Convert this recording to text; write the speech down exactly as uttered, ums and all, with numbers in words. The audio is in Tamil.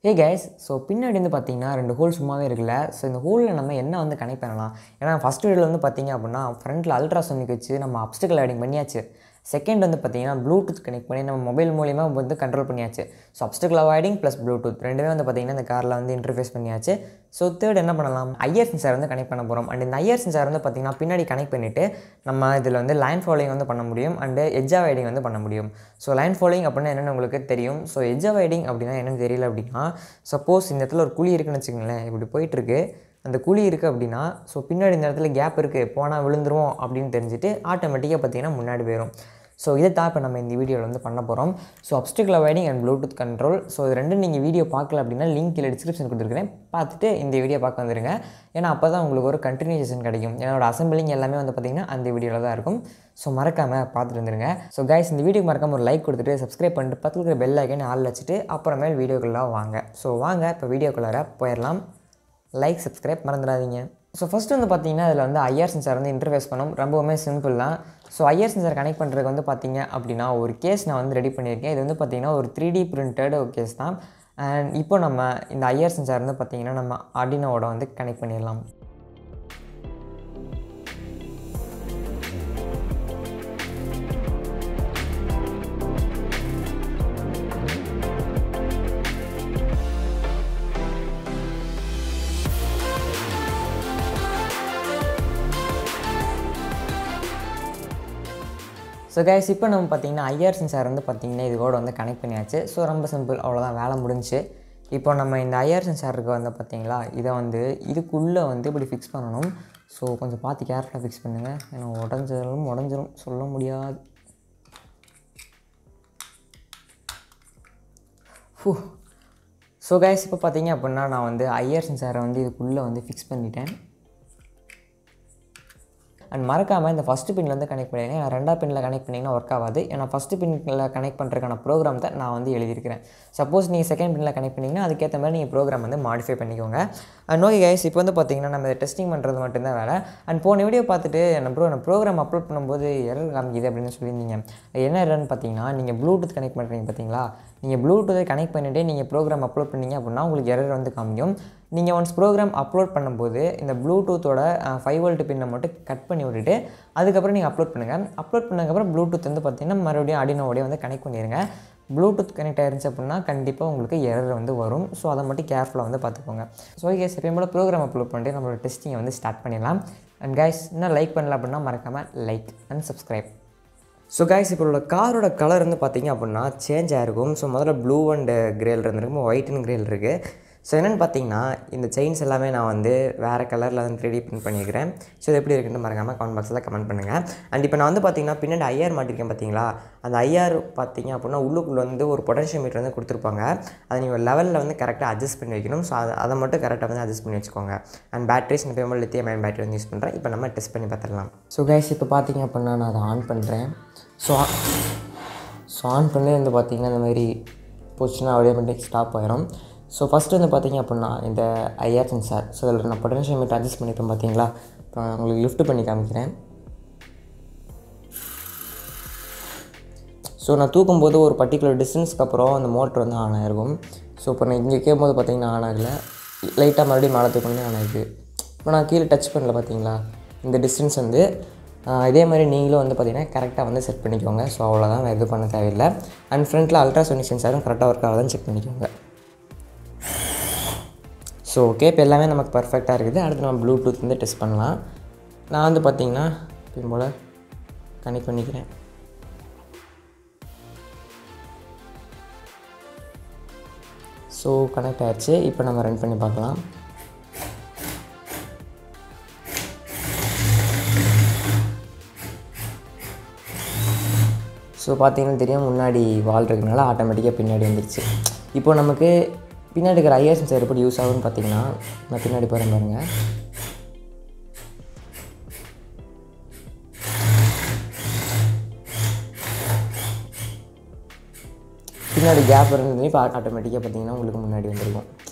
Hey guys, so பின்னாடி வந்து பாத்தீங்கன்னா ரெண்டு ஹோல் சும்மாவே இருக்குல்ல. சோ இந்த ஹோல்ல நம்ம என்ன வந்து கனெக்ட் பண்ணலாம். ஏன்னா ஃபர்ஸ்ட் வீடியோல வந்து பாத்தீங்க அப்படினா ஃப்ரண்ட்ல அல்ட்ராசோனிக் வச்சு நம்ம ஆப்ஸ்டிக்கல் ஆடிங் பண்ணியாச்சு. செகண்ட் வந்து பாத்தீங்கன்னா ப்ளூடூத் கனெக்ட் பண்ணி நம்ம மொபைல் மூலமா வந்து கண்ட்ரோல் பண்ணியாச்சு. So obstacle avoiding plus bluetooth ரெண்டுமே வந்து பாத்தீங்கன்னா இந்த கார்ல வந்து இன்டர்ஃபேஸ் பண்ணியாச்சு. ஸோ தேர்ட் என்ன பண்ணலாம், ஐஆர் சென்சார் வந்து கனெக்ட் பண்ண போகிறோம். அண்ட் இந்த ஐஆர் சென்சார் வந்து பார்த்தீங்கன்னா பின்னாடி கனெக்ட் பண்ணிவிட்டு நம்ம இதில் வந்து லைன் ஃபாலோயிங் வந்து பண்ண முடியும் அண்டு எட்ஜ் அவாய்டிங் வந்து பண்ண முடியும். ஸோ லைன் ஃபாலோயிங் அப்படின்னா என்னென்னு உங்களுக்கு தெரியும். ஸோ எட்ஜ் அவாய்டிங் அப்படின்னா என்னென்னு தெரியல அப்படின்னா, சப்போஸ் இந்த இடத்துல ஒரு குழி இருக்குன்னு வச்சுக்கோங்களேன், இப்படி போயிட்டுருக்கு, அந்த குழி இருக்குது அப்படின்னா ஸோ பின்னாடி இந்த இடத்துல கேப் இருக்குது, போனால் விழுந்துருவோம் அப்படின்னு தெரிஞ்சுட்டு ஆட்டோமேட்டிக்காக பார்த்தீங்கன்னா முன்னாடி போயிடும். ஸோ இதை தான் இப்போ நம்ம இந்த வீடியோவில் வந்து பண்ண போகிறோம். So obstacle avoiding and bluetooth control. So இது ரெண்டும் நீங்கள் வீடியோ பார்க்கல அப்படின்னா லிங்க் கீழே டிஸ்கிரிப்ஷன் கொடுத்துருக்கேன், பார்த்துட்டு இந்த வீடியோ பார்க்க வந்துருங்க. ஏன்னா அப்போ தான் உங்களுக்கு ஒரு கண்டினியூஷன் கிடைக்கும். என்னோட அசம்பிளிங் எல்லாமே வந்து பார்த்திங்கன்னா அந்த வீடியோவில் தான் இருக்கும். ஸோ மறக்காமல் பார்த்துட்டு வந்துருங்க. ஸோ கைஸ், இந்த வீடியோக்கு மறக்காமல் ஒரு லைக் கொடுத்துட்டு சப்ஸ்கிரைப் பண்ணிட்டு பக்கத்தில் இருக்கிற பெல் ஐக்கன் ஆள் வச்சுட்டு அப்புறமேல் வீடியோக்குள்ளே வாங்க. ஸோ வாங்க இப்போ வீடியோக்குள்ளார போயிடலாம். லைக் சப்ஸ்கிரைப் மறந்துடாதீங்க. ஸோ ஃபஸ்ட்டு வந்து பார்த்திங்கன்னா இதில் வந்து ஐஆர் சென்சார் வந்து இன்டர்ஃபேஸ் பண்ணணும். ரொம்பவுமே சிம்பிள் தான். ஸோ ஐஆர் சென்சார் கனெக்ட் பண்ணுறதுக்கு வந்து பார்த்திங்க அப்படின்னா ஒரு கேஸ் நான் வந்து ரெடி பண்ணியிருக்கேன். இது வந்து பார்த்திங்கன்னா ஒரு த்ரீ டி பிரிண்டட் ஒரு கேஸ் தான். அண்ட் இப்போ நம்ம இந்த ஐஆர் சென்சார் வந்து பார்த்திங்கன்னா நம்ம ஆர்டினோவோட வந்து கனெக்ட் பண்ணிடலாம். ஸோ கைஸ், இப்போ நம்ம பார்த்திங்கன்னா ஐஆர் சென்சார் வந்து பார்த்திங்கன்னா இது கூட வந்து கனெக்ட் பண்ணியாச்சு. ஸோ ரொம்ப சிம்பிள், அவ்வளோதான், வேலை முடிஞ்சு. இப்போ நம்ம இந்த ஐஆர் சென்சாருக்கு வந்து பார்த்திங்களா இதை வந்து இதுக்குள்ளே வந்து இப்படி ஃபிக்ஸ் பண்ணணும். ஸோ கொஞ்சம் பார்த்து கேர்ஃபுல்லாக ஃபிக்ஸ் பண்ணுங்கள், ஏன்னா உடஞ்சிடும் உடஞ்சிரும் சொல்ல முடியாது. ஃபூ. ஸோ கைஸ், இப்போ பார்த்திங்க அப்படின்னா நான் வந்து ஐஆர் சென்சாரை வந்து இதுக்குள்ளே வந்து ஃபிக்ஸ் பண்ணிட்டேன். அண்ட் மறக்காமல் இந்த ஃபஸ்ட்டு பின்லேருந்து கனெக்ட் பண்ணிடுங்க. நான் ரெண்டாவது பின்னில் கனெக்ட் பண்ணிங்கன்னா ஒர்க் ஆகாது. ஏன்னா ஃபஸ்ட்டு பின்னில் கனெக்ட் பண்ணுறதுக்கான ப்ரோக்ராம் தான் நான் வந்து எழுதியிருக்கிறேன். சப்போஸ் நீங்கள் செகண்ட் பின்னில் கனெக்ட் பண்ணிங்கன்னா அதுக்கேற்ற மாதிரி நீங்கள் ப்ரோக்ராம் வந்து மாடிஃபை பண்ணிக்கோங்க. அண்ட் ஓகே கைஸ், இப்போ வந்து பார்த்திங்கன்னா நம்ம இதை டெஸ்டிங் பண்ணுறது மட்டும்தான் வேலை. அண்ட் போன வீடியோ பார்த்துட்டு என்ன ப்ரோ நான் ப்ரோக்ராம் அப்லோட் பண்ணும்போது எரர் காமிக்குது அப்படின்னு சொல்லியிருந்தீங்க. என்ன எரர்னு பார்த்தீங்கன்னா, நீங்கள் ப்ளூடூத் கனெக்ட் பண்ணுறீங்க பார்த்தீங்களா, நீங்கள் ப்ளூடூத்தை கனெக்ட் பண்ணிவிட்டு நீங்கள் ப்ரோக்ராம் அப்லோட் பண்ணிங்க அப்படின்னா உங்களுக்கு எரர் வந்து காமிக்கும். நீங்கள் ஒன்ஸ் ப்ரோக்ராம் அப்லோட் பண்ணும்போது இந்த ப்ளூடூத்தோட ஃபைவ் வோல்ட் பின்னை மட்டும் கட் பண்ணி விட்டுட்டு அதுக்கப்புறம் நீங்கள் அப்லோட் பண்ணுங்கள். அப்லோட் பண்ணதுக்கப்புறம் ப்ளூடூத் வந்து பார்த்திங்கன்னா மறுபடியும் ஆர்டினோவோடய வந்து கனெக்ட் பண்ணிடுங்க. ப்ளூடூத் கனெக்ட் ஆயிருந்துச்சு அப்படின்னா கண்டிப்பாக உங்களுக்கு எரர் வந்து வரும். ஸோ அதை மட்டும் கேர்ஃபுல்லாக வந்து பார்த்துக்கோங்க. ஸோ கேஸ், எப்பயும் போல ப்ரோக்ராம் அப்லோட் பண்ணிட்டு நம்மளோட டெஸ்டிங்கை வந்து ஸ்டார்ட் பண்ணிடலாம். அண்ட் கைஸ், இன்னும் லைக் பண்ணல அப்படின்னா மறக்காமல் like and subscribe. So guys, இப்போ உள்ள காரோட கலர் வந்து பார்த்திங்க அப்படின்னா சேஞ்ச் ஆகிருக்கும். ஸோ முதல்ல ப்ளூ அண்ட் கிரேல் இருந்திருக்கும், ஒயிட் அண்ட் கிரேல் இருக்குது. ஸோ என்னென்னு பார்த்தீங்கன்னா இந்த செயின்ஸ் எல்லாமே நான் வந்து வேறு கலரில் வந்து த்ரீ டி பிரிண்ட் பண்ணியிருக்கிறேன். ஸோ இது எப்படி இருக்குன்னு மறக்காமல் கமெண்ட் பாக்ஸில் கமெண்ட் பண்ணுங்கள். அண்ட் இப்போ நான் வந்து பார்த்திங்கன்னா பின்னாடி ஐஆர் மாட்டிருக்கேன் பார்த்தீங்களா, அந்த ஐஆர் பார்த்திங்க அப்படின்னா உள்ளுக்குள்ளே வந்து ஒரு பொட்டன்ஷியல் மீட்டர் வந்து கொடுத்துருப்பாங்க. அதை நீங்கள் லெவலில் வந்து கரெக்டாக அட்ஜஸ்ட் பண்ணி வைக்கணும். ஸோ அதை அதை மட்டும் கரெக்டாக வந்து அட்ஜஸ்ட் பண்ணி வச்சுக்கோங்க. அண்ட் பேட்டரிஸ் நான் இப்போ லித்தியம் அயன் பேட்டரி வந்து யூஸ் பண்ணுறேன். இப்போ நம்ம டெஸ்ட் பண்ணி பார்த்துடலாம். ஸோ கைஸ், இப்போ பார்த்திங்க அப்படின்னா நான் அதை ஆன் பண்ணுறேன். ஸோ ஸோ ஆன் பண்ணி வந்து பார்த்திங்கன்னா இந்த மாதிரி போச்சுன்னா ஆட்டோமேட்டிக் ஸ்டாப் ஆயிரும். ஸோ ஃபஸ்ட்டு வந்து பார்த்திங்க அப்படின்னா இந்த ஐஆர் சென்சார், ஸோ இதில் நான் பொட்டன்ஷியல் மீட்டர் அட்ஜஸ்ட் பண்ணியிருப்பேன் பார்த்தீங்களா. இப்போ உங்களுக்கு லிஃப்ட் பண்ணி காமிக்கிறேன். ஸோ நான் தூக்கும்போது ஒரு பர்டிகுலர் டிஸ்டன்ஸ்க்கு அப்புறம் அந்த மோட்டர் வந்து ஆன் ஆகிருக்கும். ஸோ இப்போ நான் இங்கே கேட்கும்போது பார்த்திங்கன்னா ஆன் ஆகலை, லைட்டாக மறுபடியும் மேலே தூக்கணுமே ஆன் ஆகிருக்கு. இப்போ நான் கீழே டச் பண்ணல பார்த்தீங்களா, இந்த டிஸ்டன்ஸ் வந்து இதே மாதிரி நீங்களும் வந்து பார்த்திங்கன்னா கரெக்டாக வந்து செட் பண்ணிக்கோங்க. ஸோ அவ்வளோதான், வேறு எதுவும் பண்ண தேவையில்லை. அண்ட் ஃப்ரண்ட்டில் அல்ட்ராசோனிக் சென்சாரும் கரெக்டாக ஒர்க் ஆகுதான்னு செக் பண்ணிக்கோங்க. ஸோ ஓகே, இப்போ எல்லாமே நமக்கு பர்ஃபெக்டாக இருக்குது. அடுத்து நம்ம ப்ளூடூத் வந்து டெஸ்ட் பண்ணலாம். நான் வந்து பார்த்திங்கன்னா இப்போ போல் கனெக்ட் பண்ணிக்கிறேன். ஸோ கனெக்ட் ஆகிடுச்சு. இப்போ நம்ம ரன் பண்ணி பார்க்கலாம். ஸோ பார்த்திங்கன்னா தெரியும், முன்னாடி வால் இருக்கிறதுனால ஆட்டோமேட்டிக்காக பின்னாடி வந்துடுச்சு. இப்போ நமக்கு பின்னாடி இருக்கிற ஐஆர் சென்சார் எப்படி யூஸ் ஆகும்னு பார்த்தீங்கன்னா, நான் பின்னாடி போகிறேன் பாருங்கள். பின்னாடி கேப் இருந்தது இப்போ ஆட்டோமேட்டிக்காக பார்த்திங்கன்னா உங்களுக்கு முன்னாடி வந்துருக்கும்.